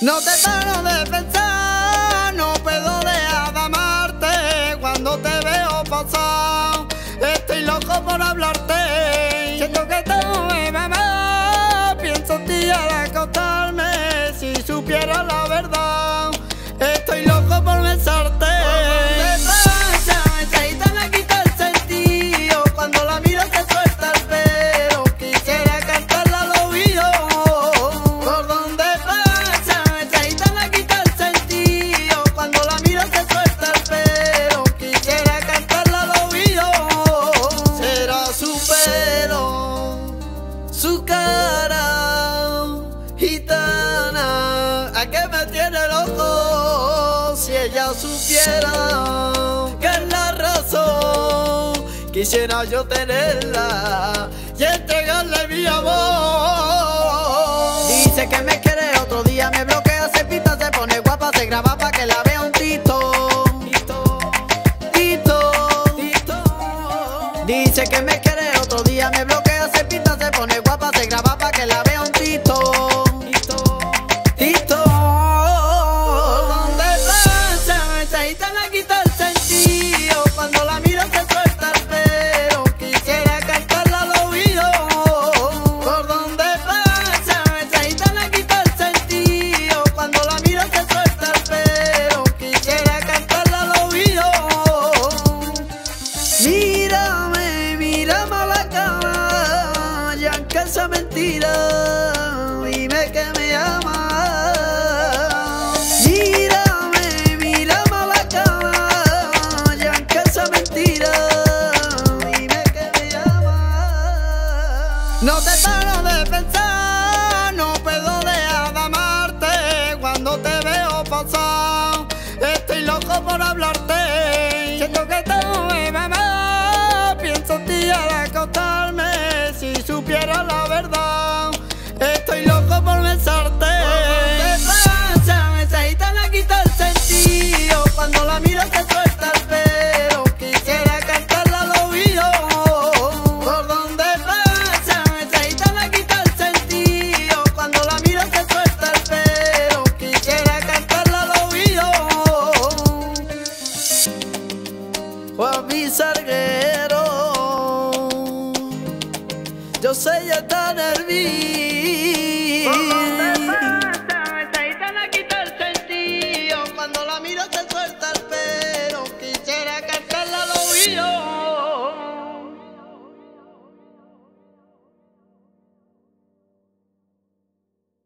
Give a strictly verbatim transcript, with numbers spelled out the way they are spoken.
No te paro de pensar, no puedo dejar de amarte. Cuando te veo pasar, estoy loco por hablarte. Siento que tengo mi mamá, pienso en ti al acostarme. Si supiera la verdad, estoy loco por besarte. Su cara gitana, ¿a qué me tiene loco? Si ella supiera que es la razón, quisiera yo tenerla y entregarle mi amor. Dice que me quiere, otro día me bloquea, se pinta, se pone guapa, se graba pa' que la vea un tito. Tito, tito, tito. Dice que me quiere, otro día me bloquea, se pinta, se pone guapa, se graba pa' que la vea un tito. Tito, tito. ¿Dónde pasa? Esa gitana quita el sentido. Cuando la miro se suelta el pelo, quisiera cantarla al oído. ¿Por dónde pasa? Esa gitana quita el sentido. Cuando la miro se suelta el pelo, quisiera cantarla al oído. Mírame, mírame a la cara, ya que esa mentira, dime que me amas. Mírame, mírame a la cara, ya que esa mentira, dime que me amas. No te paro de pensar, no puedo dejar de amarte. Cuando te veo pasar, estoy loco por hablarte. Siento que tengo mi mamá, pienso en ti al acostarme. Si supiera la verdad, estoy loco por besarte. ¿Qué pasa? Esa gitana quita el sentido. Cuando la miro se suelta el pelo, quisiera cantarla al oído. ¿Por dónde pasa? Esa gitana quita el sentido. Cuando la miro se suelta el pelo, quisiera cantarla al oído. Juanmi Salguero, yo sé ya está nervioso.